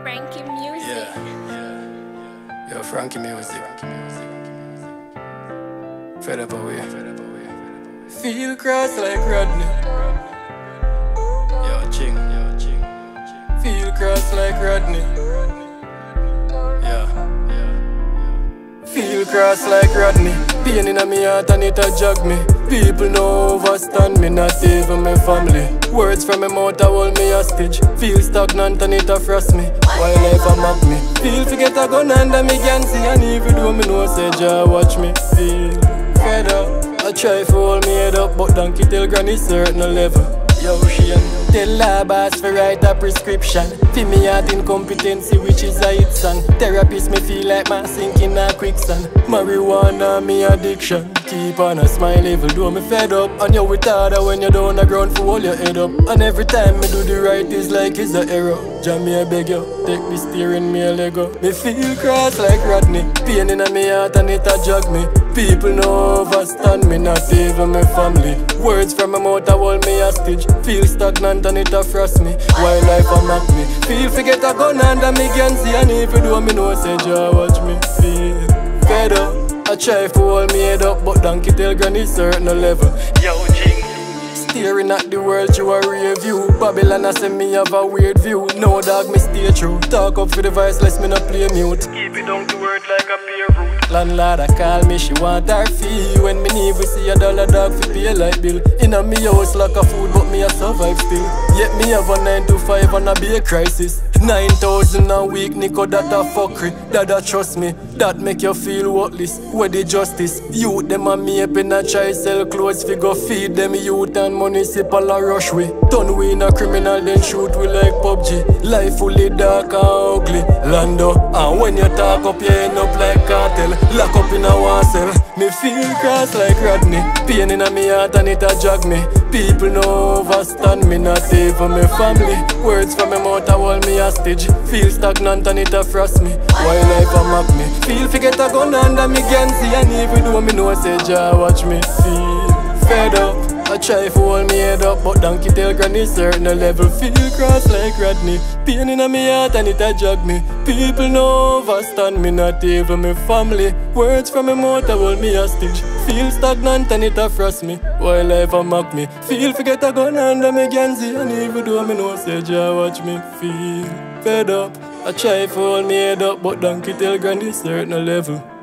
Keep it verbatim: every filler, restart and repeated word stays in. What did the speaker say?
Frankie Music. Yeah, yeah. Yo, Frankie Music. Fed up away. Feel cross like Rodney. Yo, ching, yo, ching. Feel cross like Rodney. Yeah, yeah. Feel cross like Rodney. Pain in my heart and it a jog me. People no overstand me, not even my family. Words from my mouth a hold me hostage. Feel stagnant and it a frost me. Why life a mock me? Feel to get a gun under me can see. And even though me know say Jah watch me. Feel fed up. I try to hold me head up, but donkey tell granny certain level. Yo, she and tell her boss for write a prescription. Feel me heart incompetency, which is a hit song. Therapist me feel like man sinking a quicksand. Marijuana me addiction. Keep on a smile level, though me fed up. And you with harder when you're down the ground for hold your head up. And every time me do the right is like it's a error. Jam me I beg you, take the steering me a Lego. Me feel cross like Rodney. Pain in my heart and it a jog me. People no overstand me, not even my family. Words from my mouth a hold me hostage. Feel stagnant and it a frost me. Why life a mock me? Feel forget a gun under me can see. And even though me know say Jah watch me. Feel fed up. I try to hold me head up, but donkey tell granny certain level. Yo, ching. Staring at the world through a rear view. Babylon I say me have a weird view. No dog me stay true. Talk up for the voice, less me not play mute. Keep it down to earth like a peer root. Landlord I call me, she want her fee. When me need we see a dollar dog fi pay light bill. Inna me house like a food, but me a survive still. Yet me have a nine to five and a be a crisis. Nine thousand a week, Nico, that a fuckery. That a trust me, that make you feel worthless. Where the justice? Youth them a me up in a try sell clothes. Fi go feed them youth and municipal a rush we. Turn we in a criminal then shoot we like P U B G. Life fully dark and ugly. Lando, and when you talk up you end up like cartel. Lock up in a one cell. Me feel cross like Rodney. Pain in a me heart and it a jog me. People no overstand me, not even my family. Words from my mouth a hold me hostage. Feel stagnant and it a frost me. Why life a mock me? Feel forget a gun under me can see. And even though me know say Jah watch me. Feel fed up. I try to hold me head up, but donkey tell granny certain level. Feel cross like Rodney. Pain in my heart and it a jog me. People no overstand me, not even my family. Words from my mouth a hold me hostage. Feel stagnant and it a frost me. Why life a mock me? Feel forget a gun under me can see. And even though me know say Jah watch me. Feel fed up. I try to hold me head up, but donkey tell granny certain level.